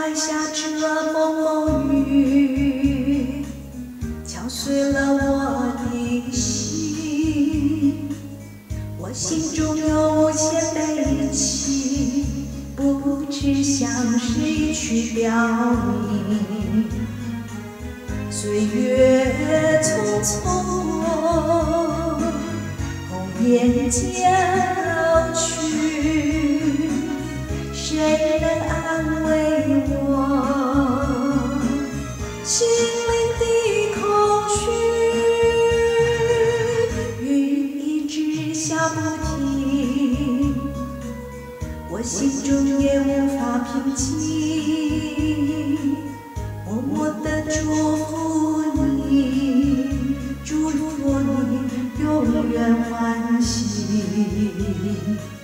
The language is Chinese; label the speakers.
Speaker 1: 埋下这风雨，敲碎了我的心。我心中有无限悲戚，不知向谁去表明。岁月匆匆，红颜交去，谁能安慰我心灵的空虚？雨一直下不停，我心中也无法平静，默默地祝福你，祝福你永远欢喜。